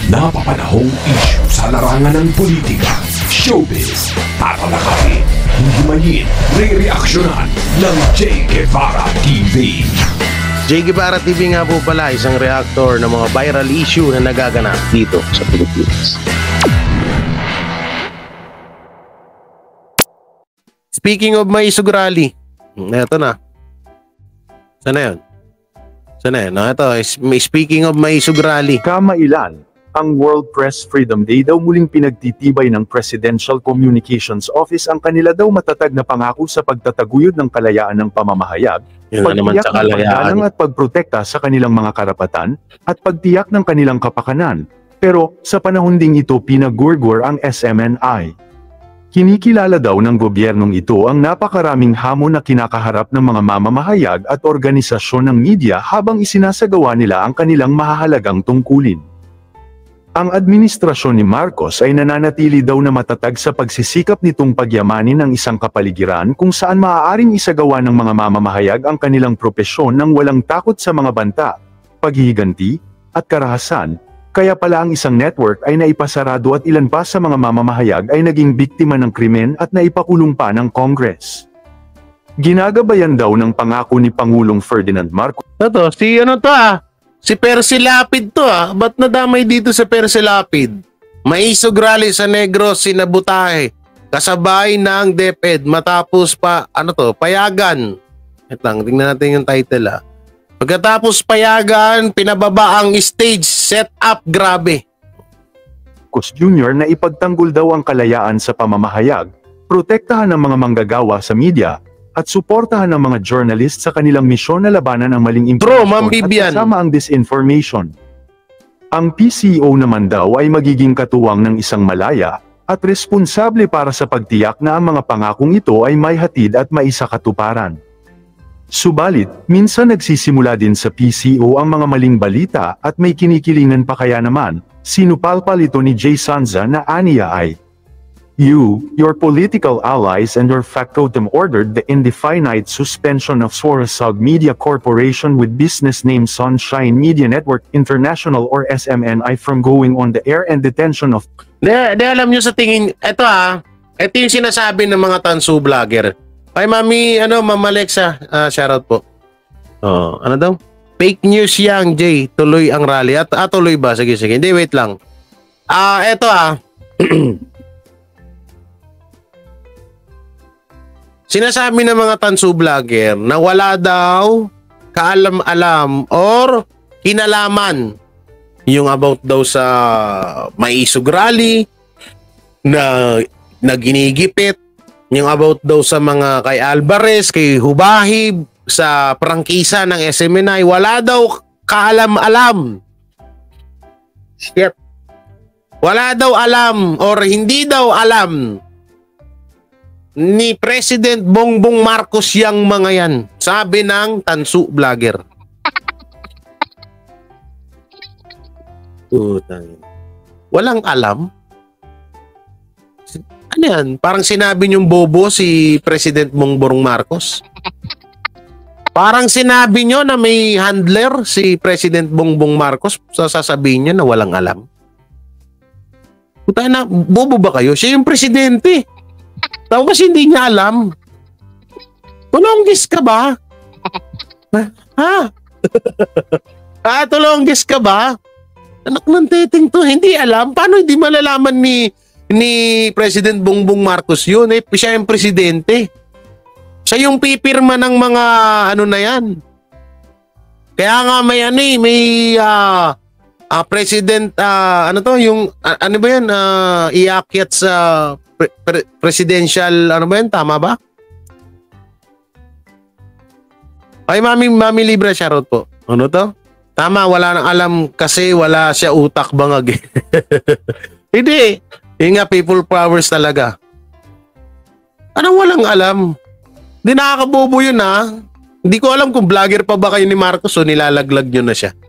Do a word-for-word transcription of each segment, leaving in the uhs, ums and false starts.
napapanahong issue sa larangan ng politika, showbiz, tatalakayin, himayin, re-reaksyonan ng J. Guevara T V. J. Guevara T V nga po pala, isang reactor ng mga viral issue na nagaganap dito sa Pilipinas. Speaking of may sugrali, eto na. Sana yun? Sana yun? No, ito, speaking of may sugrali. Kamailan, ang World Press Freedom Day daw muling pinagtitibay ng Presidential Communications Office ang kanila daw matatag na pangako sa pagtataguyod ng kalayaan ng pamamahayag, Yun na naman sa kalayaan. at pagprotekta sa kanilang mga karapatan, at pagtiyak ng kanilang kapakanan. Pero, sa panahon ding ito pinagurgur ang S M N I. Kinikilala daw ng gobyernong ito ang napakaraming hamon na kinakaharap ng mga mamamahayag at organisasyon ng media habang isinasagawa nila ang kanilang mahahalagang tungkulin. Ang administrasyon ni Marcos ay nananatili daw na matatag sa pagsisikap nitong pagyamanin ang isang kapaligiran kung saan maaaring isagawa ng mga mamamahayag ang kanilang propesyon ng walang takot sa mga banta, paghihiganti, at karahasan. Kaya pala ang isang network ay naipasarado at ilan pa sa mga mamamahayag ay naging biktima ng krimen at naipakulong pa ng Congress. Ginagabayan daw ng pangako ni Pangulong Ferdinand Marcos. Ito, si ano to ah? Si Percy Lapid to ah. Ba't nadamay dito si Percy Lapid? May sugrali sa Negros sinabutahe. Kasabay ng DepEd matapos pa, ano to, payagan. Ito lang, tingnan natin yung title ah. Pagkatapos payagan, pinababa ang stage setup, grabe. Marcos Junior na ipagtanggol daw ang kalayaan sa pamamahayag, protektahan ng mga manggagawa sa media, at suportahan ng mga journalist sa kanilang misyon na labanan ang maling impormasyon at kasama ang disinformation. Ang P C O naman daw ay magiging katuwang ng isang malaya at responsable para sa pagtiyak na ang mga pangakong ito ay may hatid at maisakatuparan. Subalit, minsan nagsisimula din sa P C O ang mga maling balita at may kinikilingan pa kaya naman, sinupalpal ito ni Jay Sanza na aniya ay, You, your political allies and your factotum ordered the indefinite suspension of Sorosag Media Corporation with business name Sunshine Media Network International or S M N I from going on the air and detention of... Di, di alam nyo sa tingin, eto ah, ito yung sinasabi ng mga tansu vlogger. Ay, Mami, ano, Mama Alexa, uh, shoutout po. Oh, ano daw? Fake news yang, Jay. Tuloy ang rally. At ah, tuloy ba? Sige, sige. Hindi, wait lang. Ah, uh, eto ah. Sinasabi ng mga tansu vlogger na wala daw kaalam-alam or kinalaman yung about daw sa may sugrali na, na ginigipit. Yung about daw sa mga kay Alvarez, kay Hubahib, sa prangkisa ng S M N I, wala daw kaalam-alam. Shit. Wala daw alam or hindi daw alam ni President Bongbong Marcos yang mga yan. Sabi ng tansu vlogger. Utang. Walang alam? Ano yan? Parang sinabi niyong bobo si President Bongbong Marcos. Parang sinabi niyo na may handler si President Bongbong Marcos, sasasabihin niyo na walang alam. Puta na, bobo ba kayo? Siya yung presidente. Tapos hindi niya alam. Tulonggis ka ba? Ha? Ah, tulonggis ka ba? Anak ng teting to, hindi alam. Paano hindi malalaman ni ni President Bongbong Marcos yun? Eh, siya yung presidente. Siya yung pipirma ng mga ano na yan. Kaya nga may ano eh, may uh, uh, president, uh, ano to, yung, uh, ano ba yan, uh, iakyat sa pre pre presidential, ano ba yan, tama ba? Ay, Mami, Mami Libra, shoutout po. Ano to? Tama, wala nang alam kasi wala siya utak bangag. Hindi. Yung nga, people powers talaga. Anong walang alam? Hindi nakakabobo yun ha. Hindi ko alam kung vlogger pa ba kayo ni Marcos o nilalaglag nyo na siya.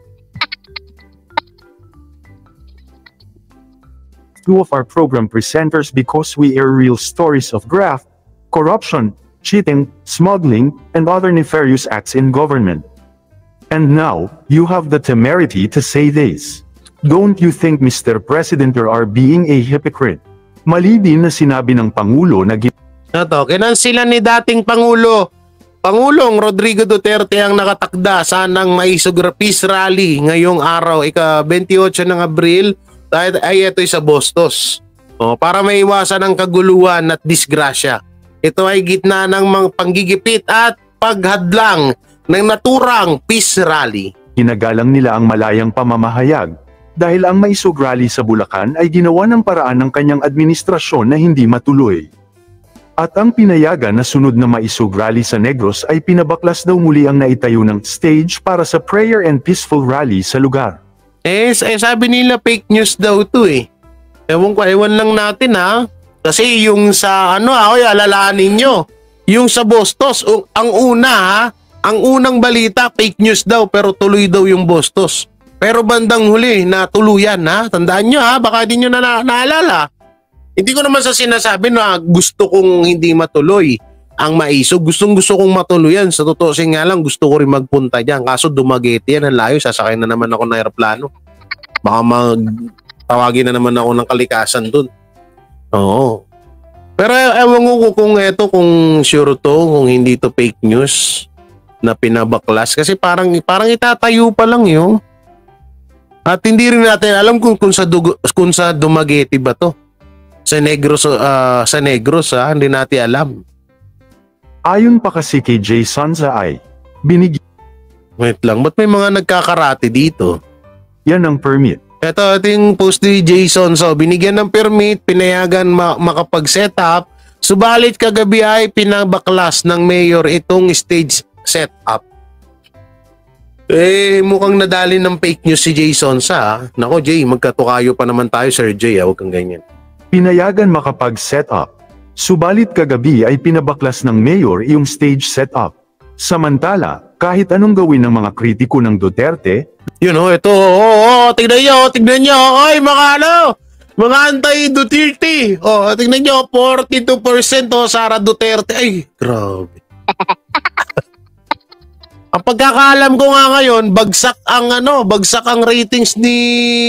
Two of our program presenters because we air real stories of graft, corruption, cheating, smuggling, and other nefarious acts in government. And now, you have the temerity to say this. Don't you think, Mister President, you are being a hypocrite? Mali din na sinabi ng Pangulo na Ito, kinansilan ni dating Pangulo Pangulong Rodrigo Duterte ang nakatakda sanang maisog peace rally ngayong araw, ika twenty-eight ng Abril, ay ito'y sa Bustos. O, para maiwasan ang kaguluhan at disgrasya. Ito ay gitna ng mga panggigipit at paghadlang ng naturang peace rally. Ginagalang nila ang malayang pamamahayag dahil ang maisog rally sa Bulacan ay ginawa ng paraan ng kanyang administrasyon na hindi matuloy. At ang pinayagan na sunod na maisog rally sa Negros ay pinabaklas daw muli ang naitayo ng stage para sa prayer and peaceful rally sa lugar. Eh, eh sabi nila fake news daw ito eh. Ewan ko, ewan lang natin ha. Kasi yung sa ano ha, alalahanin nyo. Yung sa Bustos, ang una ha, ang unang balita fake news daw pero tuloy daw yung Bustos. Pero bandang huli na tuluyan ha. Tandaan nyo ha, baka di nyo na, na naalala. Hindi ko naman sa sinasabi na gusto kong hindi matuloy ang maisog. Gustong gusto kong matuloy yan. Sa totoo nga lang, gusto ko rin magpunta dyan. Kaso Dumaguete yan, ang layo. Sasakay na naman ako ng aeroplano. Baka magtawagin na naman ako ng kalikasan dun. Oo. Pero ewan ko kung eto, kung sure to, kung hindi to fake news na pinabaklas. Kasi parang, parang itatayo pa lang yun. At hindi rin natin alam kung, kung, sa, Dug- kung sa Dumaguete ba to. Sa Negros, uh, sa Negros ha, hindi natin alam. Ayon pa kasi kay Jay Sonza ay, binigyan Wait lang, ba't may mga nagkakarate dito? yan ng permit. Ito, ito yung post ni Jason. So, binigyan ng permit, pinayagan ma- makapag-set up, subalit kagabi ay pinabaklas ng mayor itong stage setup. Eh, mukhang nadali ng fake news si Jason sa. Nako, Jay, magkatukayo pa naman tayo, Sir Jay. Ha? Huwag kang ganyan. Pinayagan makapag-set up. Subalit kagabi ay pinabaklas ng mayor iyong stage setup. Samantala, kahit anong gawin ng mga kritiko ng Duterte, Yun o, ito. Oo, oh, oh, tignan nyo, tignan nyo. Ay, mga ano, mga anti-Duterte. O, oh, tignan nyo, forty-two percent o, Sara Duterte. Ay, grabe. Ang pagkakaalam ko nga ngayon, bagsak ang ano, bagsak ang ratings ni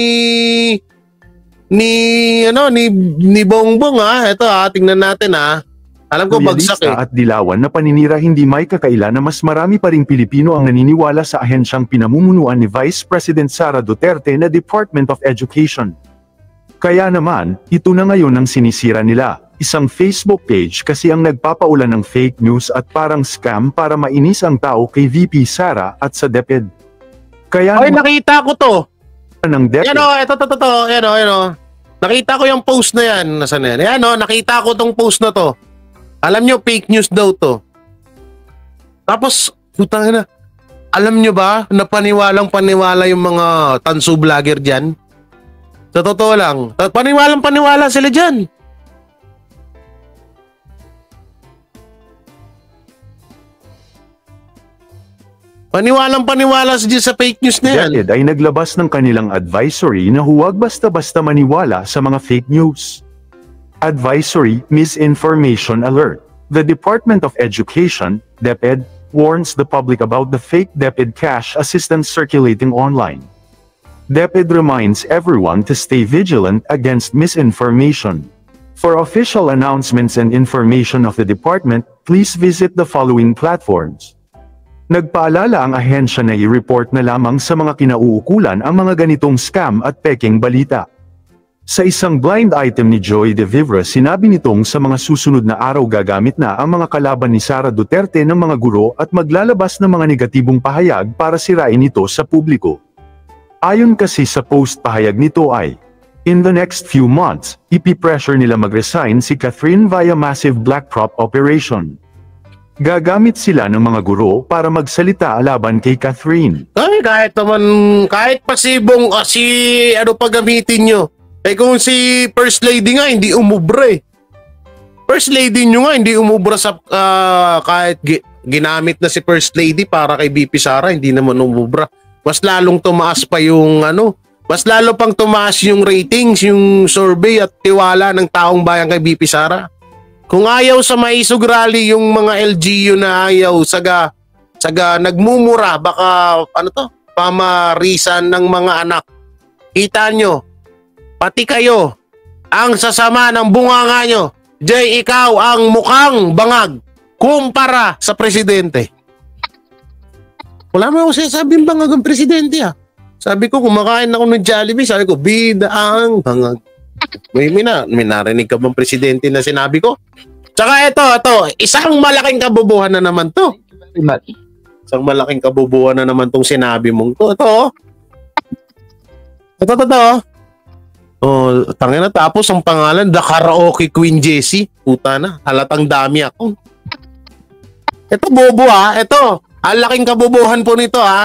ni ano ni ni Bongbong ha. Ito ha, tingnan natin ha. Alam ko bagsak eh. at dilawan na paninira hindi may kakaila na mas marami pa ring Pilipino ang naniniwala sa ahensyang pinamumunuan ni Vice President Sara Duterte na Department of Education. Kaya naman, ito na ngayon ang sinisira nila. Isang Facebook page kasi ang nagpapaulan ng fake news at parang scam para mainis ang tao kay V P Sara at sa DepEd. Kaya Ay, nakita ko to. ng DepEd. Yan o, ito, ito, ito, ito. Yan o, yan o. Nakita ko yung post na yan. Nasaan yan? Yan o, nakita ko tong post na to. Alam nyo, fake news daw to. Tapos, putang na. Alam nyo ba, na paniwalang paniwala yung mga tanso vlogger dyan? Sa totoo lang, paniwalang paniwala sila dyan. Paniwalang paniwala sa sa fake news na yan. DepEd ay naglabas ng kanilang advisory na huwag basta-basta maniwala sa mga fake news. Advisory, Misinformation Alert. The Department of Education, DepEd, warns the public about the fake DepEd cash assistance circulating online. DepEd reminds everyone to stay vigilant against misinformation. For official announcements and information of the department, please visit the following platforms. Nagpaalala ang ahensya na i-report na lamang sa mga kinauukulan ang mga ganitong scam at peking balita. Sa isang blind item ni Joy De Vivre, sinabi nitong sa mga susunod na araw gagamit na ang mga kalaban ni Sara Duterte ng mga guro at maglalabas ng mga negatibong pahayag para sirain ito sa publiko. Ayon kasi sa post pahayag nito ay, in the next few months, ipipressure nila mag-resign si Catherine via massive black prop operation. Gagamit sila ng mga guro para magsalita laban kay Catherine. Ay, kahit naman, kahit pasibong uh, si ano pa gamitin nyo. Eh kung si First Lady nga, hindi umubra eh. First Lady nyo nga, hindi umubra sa uh, kahit gi- ginamit na si First Lady para kay B P Sara, hindi naman umubra. Mas lalong tumaas pa yung ano, mas lalo pang tumaas yung ratings, yung survey at tiwala ng taong bayan kay B P Sara. Kung ayaw sa maisog rally yung mga L G U na ayaw, saga, saga nagmumura, baka ano to, pamarisan ng mga anak kita nyo, pati kayo, ang sasama ng bunganga nyo. Jay, ikaw ang mukhang bangag kumpara sa presidente. Wala mo ako sinasabing bangag ang presidente ah. Sabi ko, kumakain ako ng Jollibee, sabi ko, bida ang bangag. May, may, na, may narinig ka bang presidente na sinabi ko? Tsaka ito, ito, isang malaking kabubuhan na naman to. Isang malaking kabubuhan na naman tong sinabi mong to. Ito, oh. Ito, ito, ito, oh. Oh, tangina, tapos ang pangalan, The Karaoke Queen Jessie. Puta na, halatang dami ako. Ito, bobo ha. Ito, ang laking kabubuhan po nito ha.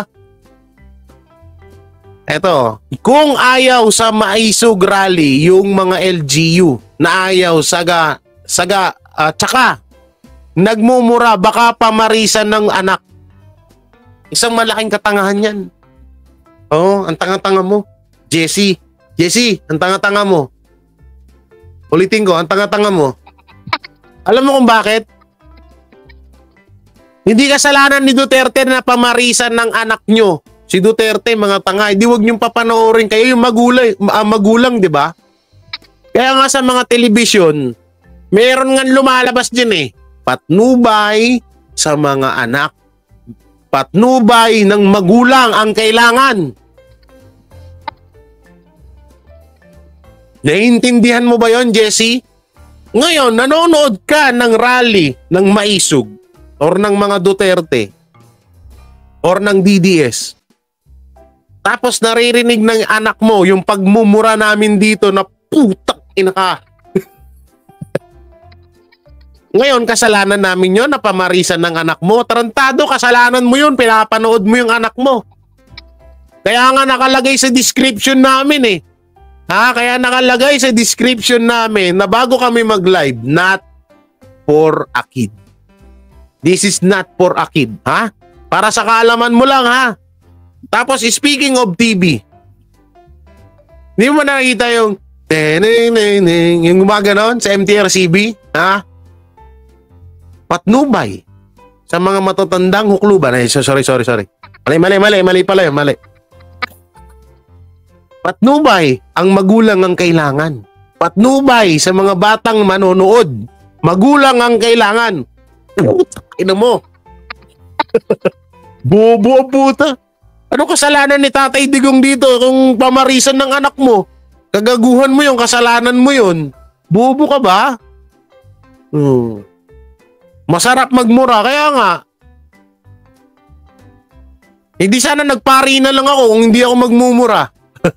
Ito, kung ayaw sa Maisog Rally yung mga L G U na ayaw saga, saga, uh, tsaka nagmumura, baka pamarisan ng anak. Isang malaking katangahan yan. Oh, ang tanga-tanga mo. Jessie, Jessie, ang tanga-tanga mo. Ulitin ko, ang tanga-tanga mo. Alam mo kung bakit? Hindi kasalanan ni Duterte na pamarisan ng anak nyo. Si Duterte, mga tanga. Hindi wag niyong papanoorin kayo yung magulang, uh, magulang, di ba? Kaya nga sa mga telebisyon, meron nga lumalabas din eh. Patnubay sa mga anak. Patnubay ng magulang ang kailangan. Naiintindihan mo ba yon, Jessie? Ngayon, nanonood ka ng rally ng Maisog or ng mga Duterte or ng D D S. Tapos naririnig ng anak mo yung pagmumura namin dito na putak ina ka. Ngayon, kasalanan namin yon na pamarisan ng anak mo. Tarantado, kasalanan mo yun. Pinapanood mo yung anak mo. Kaya nga nakalagay sa description namin eh. Ha, kaya nakalagay sa description namin na bago kami mag-live, not for a kid. This is not for a kid, ha? Para sa kaalaman mo lang, ha? Tapos, speaking of T V, hindi mo nakikita yung yung gumaganon sa M T R C B, ha? Patnubay sa mga matatandang hukluban. Ay, sorry, sorry, sorry. Mali, mali, mali, mali pala yun, mali. Patnubay ang magulang ang kailangan. Patnubay sa mga batang manonood. Magulang ang kailangan. Ina mo. Bobo ang puta. Ano kasalanan ni Tatay Digong dito kung pamarisan ng anak mo? Kagaguhan mo yung kasalanan mo yun. Bobo ka ba? Hmm. Masarap magmura. Kaya nga. Hindi sana nagpari na lang ako kung hindi ako magmumura.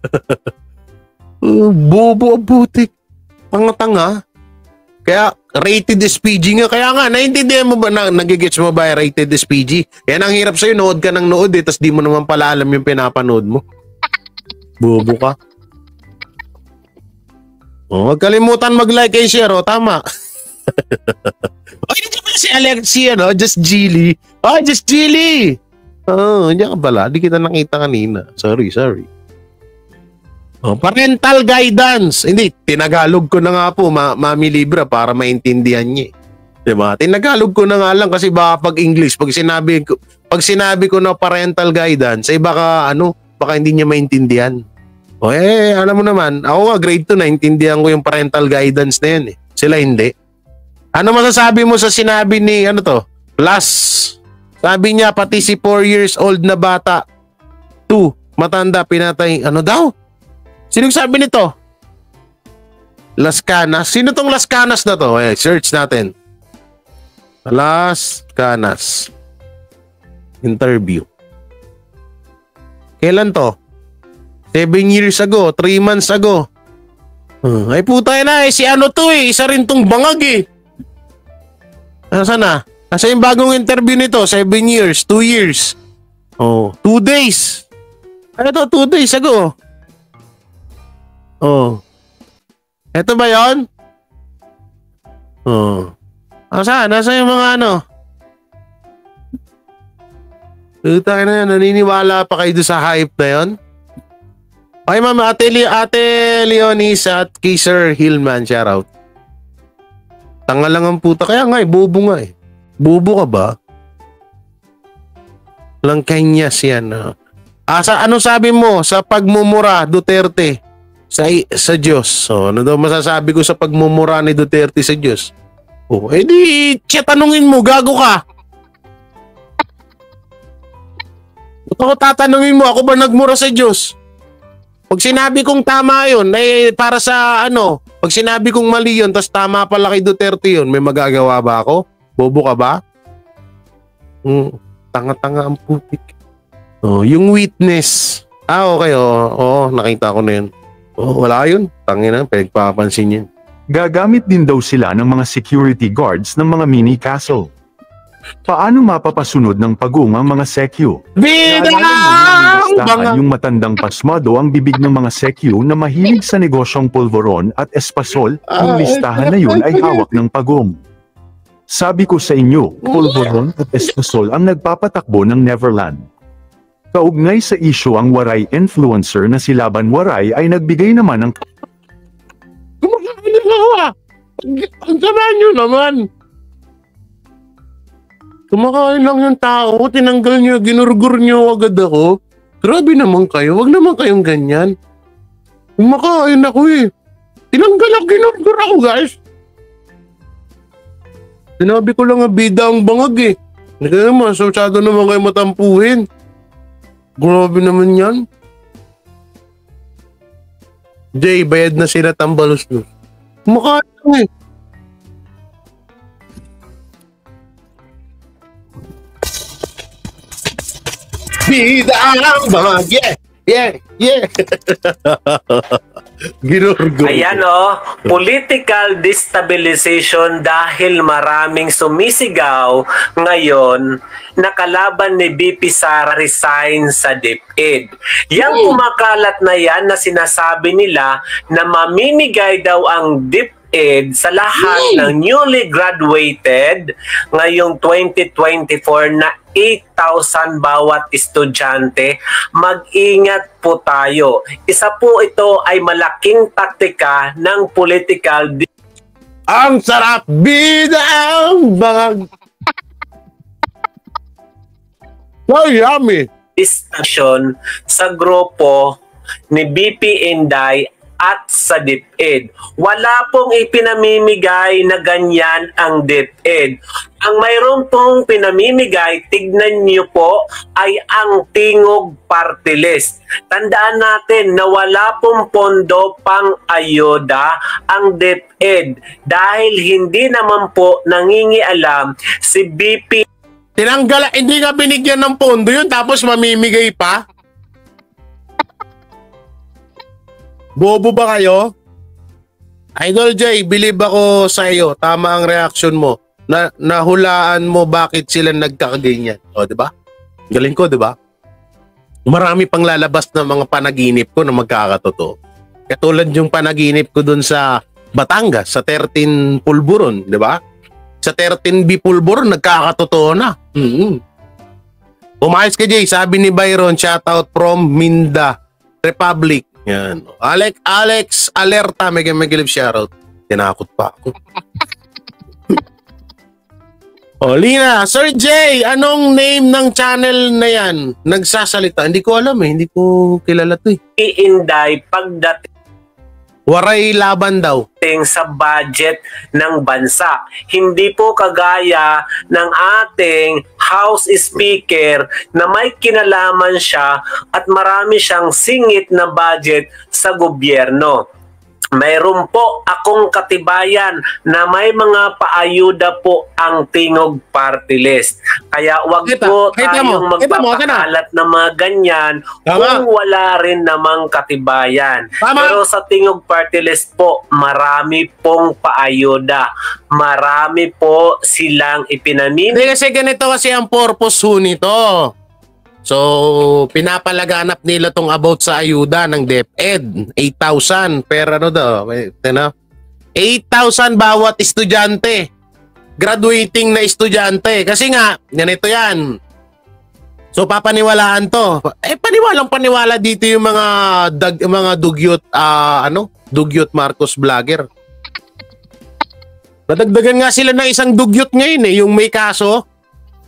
uh, bobo ang butik. Tanga-tanga. Kaya rated S P G nga. Kaya nga, naiintindihan mo ba na nagigets mo ba rated S P G? Yan ang hirap sa'yo, nood ka ng nood eh, tas di mo naman pala alam yung pinapanood mo. Bobo ka. Oh, huwag kalimutan mag-like and share, oh, tama. Oh, hindi ka pala si Alexi, ano? Just Jilly. Oh, Just Jilly. Oh, hindi ka pala. Di kita nakita kanina. Sorry, sorry. Oh, parental guidance. Hindi, tinagalog ko na nga po, ma Mami Libra, para maintindihan niya. Diba? Tinagalog ko na nga lang kasi baka pag English, pag sinabi ko, pag sinabi ko na parental guidance, ay baka ano, baka hindi niya maintindihan. O eh, alam mo naman, ako nga grade two, naintindihan ko yung parental guidance na yan eh. Sila hindi. Ano masasabi mo sa sinabi ni, ano to, plus, sabi niya, pati si four years old na bata, two, matanda, pinatay, ano daw? Sino sabi nito? Las Canas. Sino tong Las Canas na to? Eh, search natin. Las Canas. Interview. Kailan to? Seven years ago. Three months ago. Uh, ay puta na eh. Si ano to eh. Isa rin tong bangag eh. Nasaan na? Nasa yung bagong interview nito? Seven years. Two years. Oh, two days. Ano to? Two days ago. Oh. Ito ba yon? Oh. Asa? Nasa yung mga ano? Puta na, naniniwala pa kayo sa hype na yon? Okay, ma'am, ate, ate Leonis at kay Sir Hillman, shoutout. Tanga lang ang puta. Kaya nga eh, bobo nga eh. Bobo ka ba? Lang kanyas yan. Uh. Ah, sa, ano sabi mo sa pagmumura Duterte sa sa Diyos? So, ano daw masasabi ko sa pagmumura ni Duterte sa Diyos? Oh, edi siya tanungin mo, gago ka. Ba't ako tatanungin mo, ako ba nagmura sa Diyos? Pag sinabi kong tama yun, eh, para sa ano, pag sinabi kong mali yun, tas tama pala kay Duterte yun, may magagawa ba ako? Bobo ka ba? Hmm, tanga-tanga ang putik. Oh, yung witness. Ah, okay, oo, oh, oh, nakita ko na yun. Oh, wala yun. Tangin na, pinagpapansin yun. Gagamit din daw sila ng mga security guards ng mga mini castle. Paano mapapasunod ng pagong ang mga sekyu? Bidang! Naalala yung matandang pasmado ang bibig ng mga sekyu na mahilig sa negosyong pulveron at espasol, yung listahan na yun ay hawak ng pagong. Sabi ko sa inyo, pulveron at espasol ang nagpapatakbo ng Neverland. Kaugnay sa issue ang Waray influencer na si Laban Waray ay nagbigay naman ng Kumakain ang sama nyo naman. Kumakain lang yung tao, tinanggal nyo, ginurgur nyo agad ako. Grabe naman kayo, wag naman kayong ganyan. Kumakain ako eh. Tinanggal ako, ginurgur ako guys. Sinabi ko lang nga bida ang bangag eh. Hindi kayo naman, masyado naman kayo matampuhin. Grabe naman yan. Jay, bayad na sila tambalos nyo. Kumakain lang eh. Bida ang bangag, yeah, yeah, yeah. Ginurgo. Ayan o, political destabilization dahil maraming sumisigaw ngayon na kalaban ni B P Sara resign sa DepEd. Yang kumakalat na yan na sinasabi nila na mamimigay daw ang DepEd sa lahat ng newly graduated ngayong twenty twenty-four na eight thousand bawat estudyante. Mag-ingat po tayo. Isa po ito ay malaking taktika ng political. Ang sarap bida ang bangag. So yummy. Discussion sa grupo ni B P Inday at sa DepEd. Wala pong ipinamimigay na ganyan ang DepEd. Ang mayroon pong pinamimigay, tignan niyo po, ay ang Tingog Party List. Tandaan natin na wala pong pondo pang ayuda ang DepEd dahil hindi naman po nangingialam si B P. Tinanggal, hindi nga binigyan ng pondo yun tapos mamimigay pa? Bobo ba kayo? Idol J, believe ako sa iyo. Tama ang reaction mo. Na nahulaan mo bakit sila nagkakaganyan. O, di ba? Galing ko, di ba? Marami pang lalabas na mga panaginip ko na magkakatotoo. Katulad yung panaginip ko dun sa Batangas, sa thirteen Pulburon, di ba? Sa thirteen B Pulburon, nagkakatotoo na. Mm-hmm. Umayos ka, Jay. Sabi ni Byron, shoutout from Minda Republic. Yan. Alex, Alex, alerta. May magilip shoutout. Tinakot pa ako. O, Lina, Sir Jay, anong name ng channel na yan? Nagsasalita. Hindi ko alam eh. Hindi ko kilala to eh. Inday pagdating Waray laban daw. sa budget ng bansa. Hindi po kagaya ng ating House Speaker na may kinalaman siya at marami siyang singit na budget sa gobyerno. Mayroon po akong katibayan na may mga paayuda po ang Tingog Party List. Kaya wag Kita, po kita mo, tayong kita mo, magpapakalat ng mga ganyan Tama. kung wala rin namang katibayan. Tama. Pero sa Tingog Party List po, marami pong paayuda. Marami po silang ipinamimigay. Hindi kasi ganito kasi ang purpose ho nito. So, pinapalaganap nila tong about sa ayuda ng DepEd. eight thousand per ano daw. Wait, ano? eight thousand bawat estudyante. Graduating na estudyante. Kasi nga, ganito yan. So, papaniwalaan to. Eh, paniwalang paniwala dito yung mga, dag, mga dugyot, uh, ano? Dugyot Marcos vlogger. Nadagdagan nga sila ng isang dugyot ngayon eh, yung may kaso.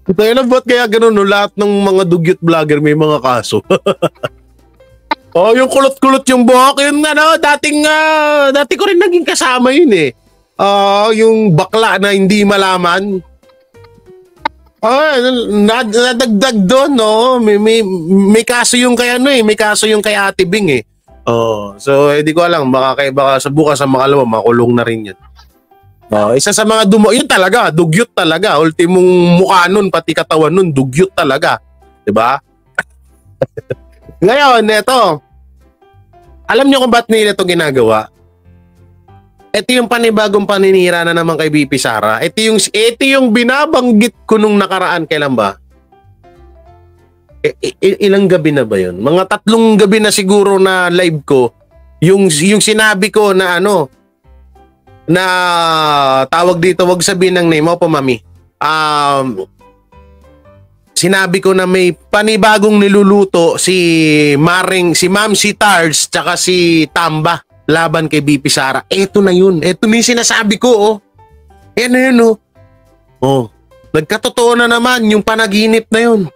Tayo na, ba't kaya ganun, no? Lahat ng mga dugyot vlogger may mga kaso. Oh, yung kulot-kulot yung buhok, yun ano, dating, uh, dati ko rin naging kasama yun eh. Uh, yung bakla na hindi malaman. Oh, nadagdag doon, no? May, may, may kaso yung kay ano eh, may kaso yung kay Ate Bing eh. Oh, so hindi ko alam, baka, kay, baka sa bukas sa makalawa, makulong na rin yun. Oh, isa sa mga dumo, yun talaga, dugyot talaga. Ultimong mukha nun, pati katawan nun, dugyot talaga. Diba? Ngayon, eto. Alam nyo kung ba't nila ito ginagawa? Ito yung panibagong paninira na naman kay B P Sara. Ito yung, ito yung binabanggit ko nung nakaraan. Kailan ba? I, I, ilang gabi na ba yun? Mga tatlong gabi na siguro na live ko. Yung, yung sinabi ko na ano, na tawag dito, wag sabihin ng name mo po, mami. Um, sinabi ko na may panibagong niluluto si Maring, si Ma'am si Tars, tsaka si Tamba laban kay B P Sara. Eto na yun. Eto na yung sinasabi ko, oh. Yan na yun, oh. Oh. Nagkatotoo na naman yung panaginip na yun.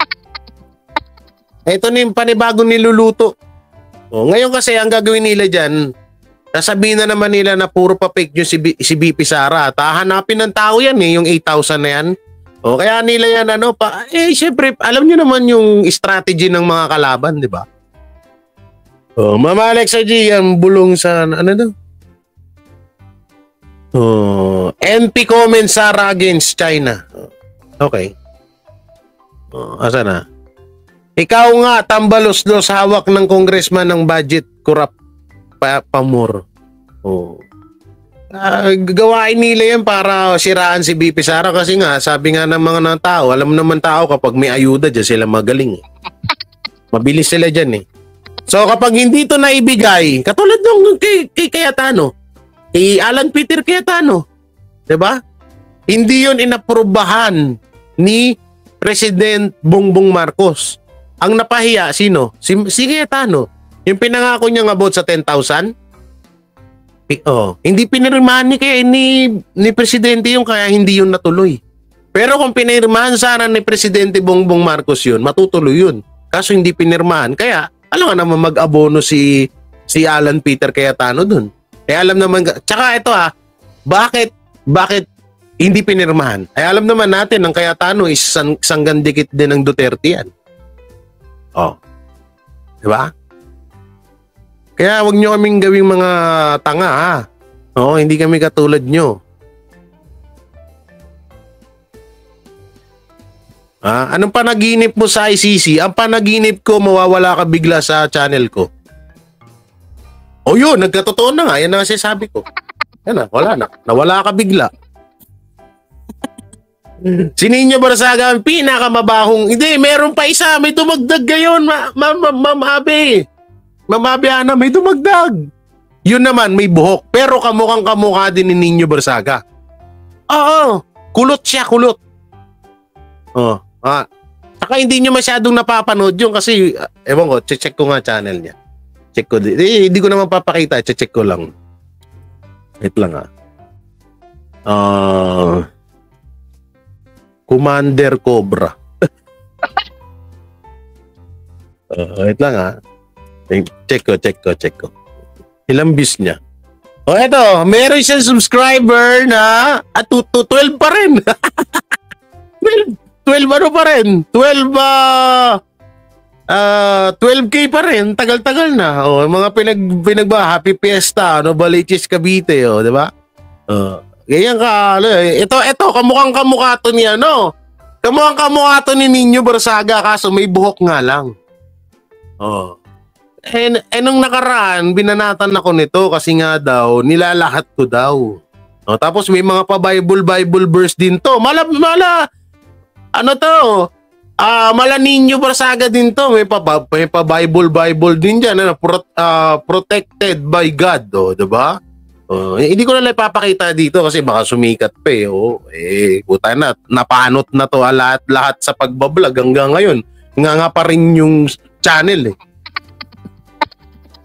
Eto na yung panibagong niluluto. Oh, ngayon kasi ang gagawin nila dyan, sasabihin na naman nila na puro pa fake news si, B- si B P Sara. Tahanapin ng tao yan eh, yung eight thousand na yan. O kaya nila yan ano pa, eh syempre alam nyo naman yung strategy ng mga kalaban, di ba? O, Mama Alexa G, ang bulong sa, ano daw? O, N P comment Sara against China. Okay. O, asa na? Ikaw nga, tambalos-los, hawak ng congressman ng budget, corrupt. Pa, pamor. Oh. Uh, gawain nila yan para siraan si B P Sara kasi nga, sabi nga ng mga ng tao, alam naman tao kapag may ayuda dyan sila magaling. Eh. Mabilis sila dyan eh. So kapag hindi ito naibigay, katulad nung kay, kay Cayetano, kay Alan Peter Cayetano, diba? Hindi yun inaprubahan ni President Bongbong Marcos. Ang napahiya, sino? Si, si Cayetano. Yung pinangako niya about sa ten thousand, oh, hindi pinirmahan ni, kaya ni, ni Presidente yung kaya hindi yun natuloy. Pero kung pinirmahan sana ni Presidente Bongbong Marcos yun, matutuloy yun. Kaso hindi pinirmahan, kaya alam nga naman mag-abono si, si Alan Peter Cayetano dun. Kaya alam naman, tsaka ito ah, bakit, bakit hindi pinirmahan? Ay alam naman natin, ang Cayetano is sang, sanggandikit din ng Duterte yan. Oh. Diba? Kaya wag nyo kaming gawing mga tanga ha. Oo, hindi kami katulad nyo. Ha? Anong panaginip mo sa I C C? Ang panaginip ko, mawawala ka bigla sa channel ko. O yun, nagkatotoo na nga. Yan ang sinasabi ko. Yan na, wala na. Nawala ka bigla. Si Nino Barsaga, ang pinakamabahong. Hindi, meron pa isa. May dumagdag gayon, ma ma ma mamabi. Mamabiana, may dumagdag. Yun naman, may buhok. Pero kamukhang kamukha din ni Nino Barsaga. Oo, kulot siya, kulot. Oh, ah. Saka hindi nyo masyadong napapanood yun kasi, uh, ewan ko, check ko nga channel niya. Check ko. Eh, hindi ko naman papakita, check ko lang. Wait lang ah. Ah... Uh, Commander Cobra. uh, wait lang ah. Check ko, check ko, check ko. Ilang views niya? O oh, eto, meron siyang subscriber na at ah, twelve pa rin. twelve, twelve ano pa rin? twelve uh, uh, twelve K pa rin. Tagal-tagal na. O, oh, mga pinag, pinagba, Happy Fiesta, no, Baliches Cavite, o, oh, di ba? Uh, ganyan ka, ano, ito, ito, kamukhang kamukha to ni ano. Kamukhang kamukha to ni Nino Barsaga, kaso may buhok nga lang. Oh. Eh, eh nung nakaraan, binanatan ako nito kasi nga daw, nilalahat ko daw. Oh, tapos may mga pa-Bible, Bible verse din to. Mala, mala, ano to? Ah, uh, mala Nino Barsaga din to. May pa-Bible, pa Bible, Bible din dyan. Ano, pro, uh, protected by God, oh, diba? Oh, eh, hindi ko na lang ipapakita dito kasi baka sumikat pa eh. Oh, eh, puta na, napanot na to lahat, lahat sa pagbablog hanggang ngayon. Nga nga pa rin yung channel eh.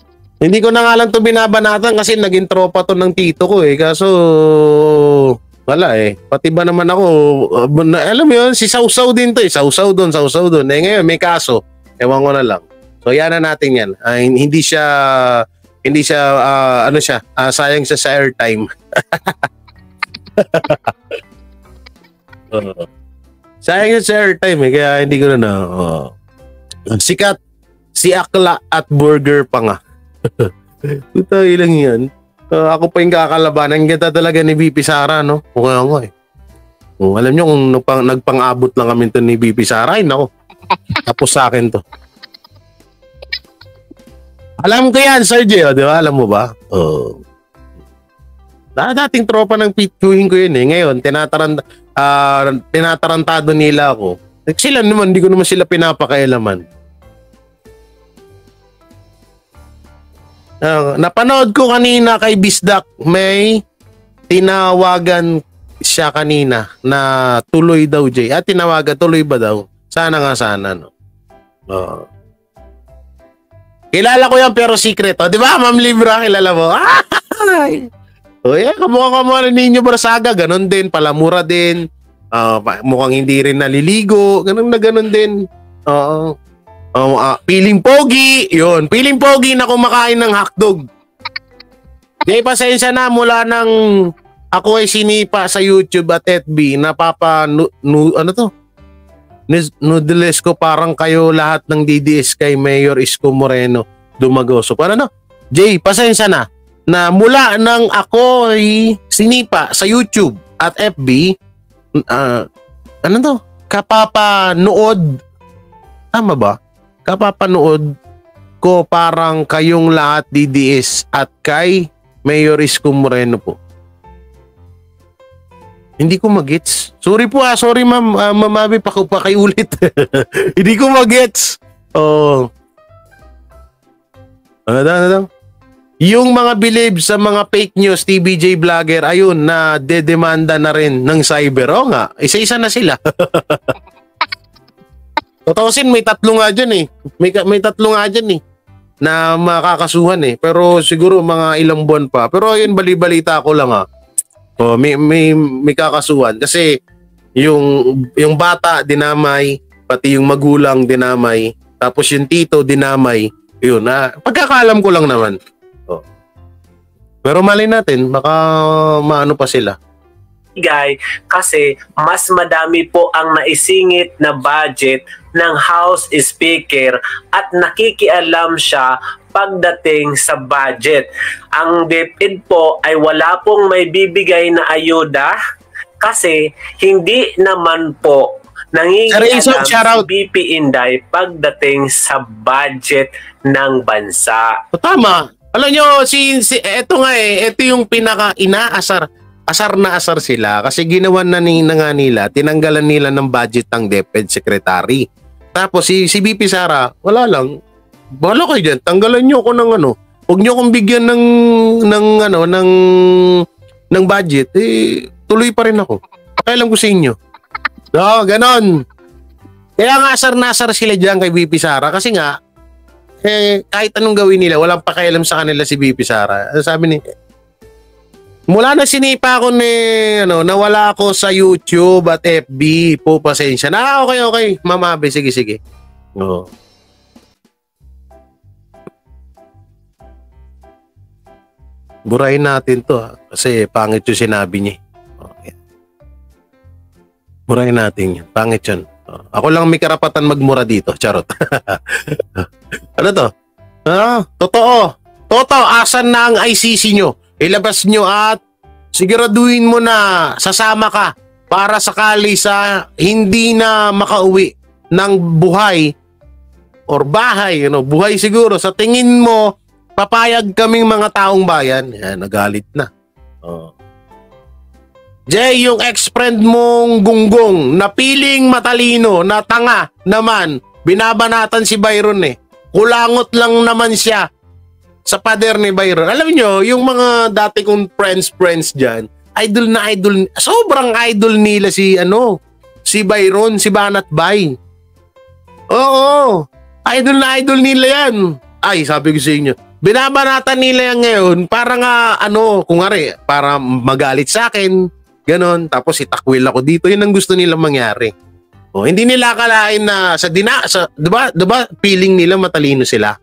Hindi ko na nga lang to binabanatan kasi naging tropa to ng tito ko eh. Kaso, Wala eh. Pati ba naman ako, uh, na, alam mo yun, si Sausaw din to eh. Sausaw doon, Sausaw doon. Eh ngayon, may kaso. Ewan ko na lang. So yan na natin yan. Uh, hindi siya, hindi siya, uh, ano siya, uh, sayang siya sa airtime. uh, sayang siya sa airtime eh. Kaya hindi ko na na. Uh, sikat, si Akla at Burger pa nga. Ito ilang yan. Uh, ako pa yung kakalabanan. Ganda talaga ni B P Sara, no? Okay ako eh. Kung alam nyo kung nagpang, nagpang-abot lang kami to ni B P Sara, ay nako. Tapos sa akin to. Alam ko yan, Sergio, di ba? Alam mo ba? Oh. Uh, dating tropa ng pitchuhin ko yun eh. Ngayon, tinataranta, uh, tinatarantado nila ako. Sila naman, hindi ko naman sila pinapakailaman. Uh, napanood ko kanina kay Bisdak, may tinawagan siya kanina na tuloy daw, Jay. At tinawagan, tuloy ba daw? Sana nga sana, no? Uh, kilala ko yan pero secret. O, di ba, Ma'am Libra? Kilala mo? O, yeah, kamukha-kamukha rin ninyo Brasaga. Ganon din, palamura din. Uh, mukhang hindi rin naliligo. Ganon na ganon din. Oo. Uh, Oh, uh, piling pogi, yun. Piling pogi na kumakain ng hotdog. Di pasensya na mula nang ako ay sinipa sa YouTube at F B, napapa nu, nu, ano to? Noodles ko parang kayo lahat ng D D S kay Mayor Isko Moreno Dumagoso. Ano no? Jay, pasensya na na mula nang ako ay sinipa sa YouTube at F B, uh, ano to? Kapapanood. Tama ba? Kapapanood ko parang kayong lahat D D S at kay Mayor Isko Moreno po. Hindi ko magets. Sorry po ah, sorry ma'am, uh, mamabi pa ko pa kay ulit. Hindi ko magets. Oh. Ano daw, ano daw? Yung mga believe sa mga fake news T B J vlogger ayun na dedemanda na rin ng cyber. O nga, isa-isa na sila. Totoosin, may tatlo nga dyan eh. May, may tatlo nga dyan eh. Na makakasuhan eh. Pero siguro mga ilang buwan pa. Pero yun, bali-balita ko lang ah. Oh, may, may, may kakasuhan. Kasi yung, yung bata dinamay, pati yung magulang dinamay, tapos yung tito dinamay. Yun ah. Pagkakaalam ko lang naman. Oh. Pero mali natin, baka maano pa sila. Guy, kasi mas madami po ang naisingit na budget ng House Speaker at nakikialam siya pagdating sa budget. Ang DepEd po ay wala pong may bibigay na ayuda kasi hindi naman po nangingialam si B P Inday pagdating sa budget ng bansa. Tama. Alam nyo, si, si, eto nga eh, eto yung pinaka inaasar. Asar na asar sila kasi ginawan na, ni, na nga nila, tinanggalan nila ng budget ng DepEd Secretary. Tapos si, si B P Sara, wala lang. Wala kayo dyan, tanggalan nyo ako ng ano. Huwag nyo akong bigyan ng, ng, ano, ng, ng budget. Eh, tuloy pa rin ako. Pakailan ko sa inyo. No, ganon. Kaya nga asar na asar sila dyan kay B P Sara kasi nga, eh, kahit anong gawin nila, walang pakialam sa kanila si B P Sara. Sabi ni, mula na sinipa ako ni, ano, nawala ako sa YouTube at F B, po pasensya na. Ah, okay, okay, mamabi, sige, sige. Oo. Burahin natin to, ha? Kasi pangit yung sinabi niya. Okay. Burahin natin yan, pangit yun. Oh. Ako lang may karapatan magmura dito, charot. Ano to? Ah, totoo. Totoo, asan na ang I C C nyo? Ilabas nyo at siguraduhin mo na sasama ka para sakali sa hindi na makauwi ng buhay or bahay, you know, buhay siguro. Sa tingin mo, papayag kaming mga taong bayan. Yan, nagalit na. Oh. Jay, yung ex-friend mong gunggong na piling matalino, na tanga naman, binabanatan si Byron eh. Kulangot lang naman siya sa pader ni Byron. Alam nyo, yung mga dati kong friends-friends dyan, idol na idol, sobrang idol nila si, ano, si Byron, si Banat Bay. Oo, idol na idol nila yan. Ay, sabi ko sa inyo, binabanatan nila yan ngayon para nga, ano, kung nga para magalit sa akin, ganon, tapos itakwil ako dito. Yun ang gusto nilang mangyari. O, hindi nila akalain na sa dina, sa, diba, diba, feeling nila matalino sila.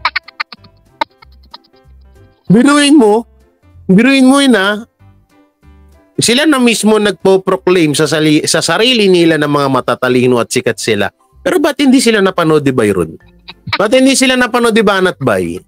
Biruin mo, biruin mo yun ha, sila na mismo nagpo-proclaim sa, sali, sa sarili nila ng mga matatalino at sikat sila. Pero ba't hindi sila napanood ni Byron? Ba't hindi sila napanood ni Banat Bay?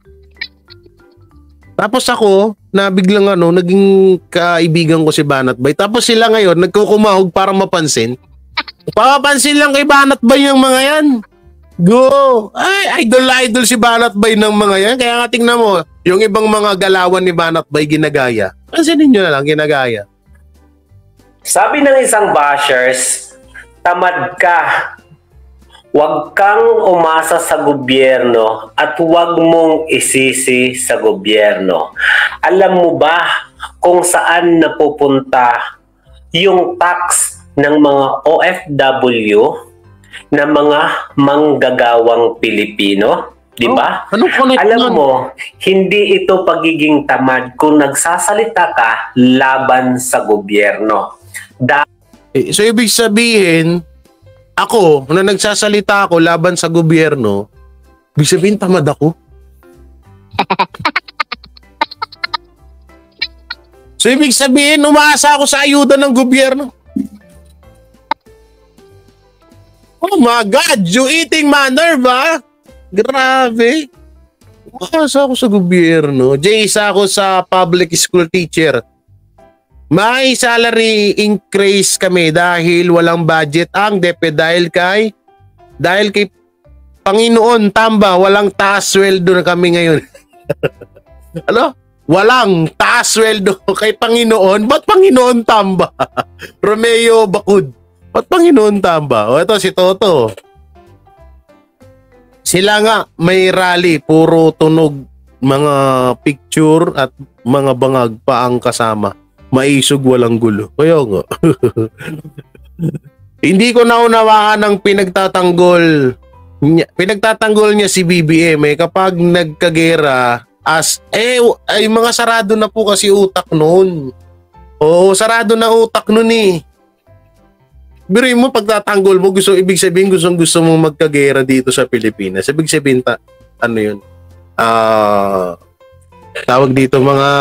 Tapos ako, na biglang ano, naging kaibigan ko si Banat Bay. Tapos sila ngayon, nagkukumahog para mapansin. Papapansin lang kay Banat Bay yung mga yan. Go! Ay, idol-idol si Banat Bay ng mga yan. Kaya nga tingnan mo, yung ibang mga galawan ni Banat Bay ginagaya. Pansinin nyo na lang, ginagaya. Sabi ng isang bashers, tamad ka. Huwag kang umasa sa gobyerno at huwag mong isisi sa gobyerno. Alam mo ba kung saan napupunta yung tax ng mga O F W na mga manggagawang Pilipino? Di ba? Oh, anong connect Alam nun? mo, hindi ito pagiging tamad kung nagsasalita ka laban sa gobyerno. Da- Eh, so ibig sabihin, ako, na nagsasalita ako laban sa gobyerno, ibig sabihin tamad ako. So ibig sabihin, umaasa ako sa ayuda ng gobyerno. Oh my God, you eating manner ba? Grabe. Umaasa ako sa gobyerno. Jay, isa ako sa public school teacher. May salary increase kami dahil walang budget ang DepEd dahil kay dahil kay Panginoon Tamba, walang taas sweldo na kami ngayon. Ano? Walang taas sweldo kay Panginoon. Ba't Panginoon Tamba? Romeo Bacud. Ba't Panginoon Tamba? O ito si Toto. Sila nga may rally, puro tunog, mga picture at mga bangag pa ang kasama. Maisog, walang gulo. Kaya nga. Hindi ko naunawaan ang pinagtatanggol niya, pinagtatanggol niya si B B M eh, kapag nagkagera as eh ay mga sarado na po kasi utak noon. Oo, sarado na utak noon eh. Biruin mo pagtatanggol mo, gusto ibig sabihin gusto gusto mong magkagera dito sa Pilipinas. Ibig sabihin ta, ano 'yun? Ah, uh, tawag dito mga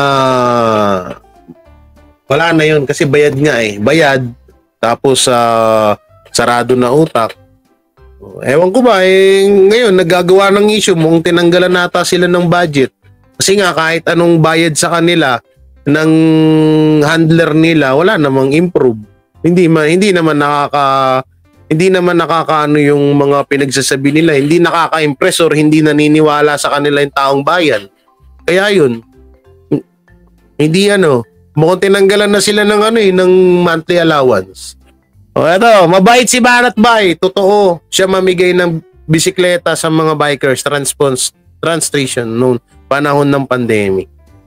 wala na yun kasi bayad nga eh. Bayad. Tapos uh, sarado na utak. Ewan ko ba eh, ngayon naggagawa ng issue mong tinanggalan nata sila ng budget. Kasi nga kahit anong bayad sa kanila ng handler nila, wala namang improve. Hindi man hindi naman nakaka hindi naman nakakaano yung mga pinagsasabi nila, hindi nakaka-impress or hindi naniniwala sa kanila yung taong bayan. Kaya yun. Hindi ano mukhang tinanggalan na sila ng ano eh, ng monthly allowance. O eto, mabait si Banat Bay. Totoo, siya mamigay ng bisikleta sa mga bikers, transpons, trans station noong panahon ng pandemic.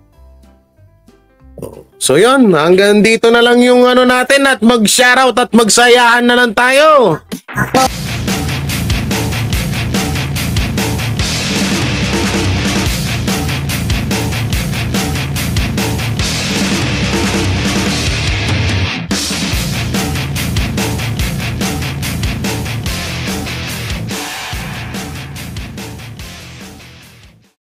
So yun, hanggang dito na lang yung ano natin at mag-shoutout at magsayahan na lang tayo.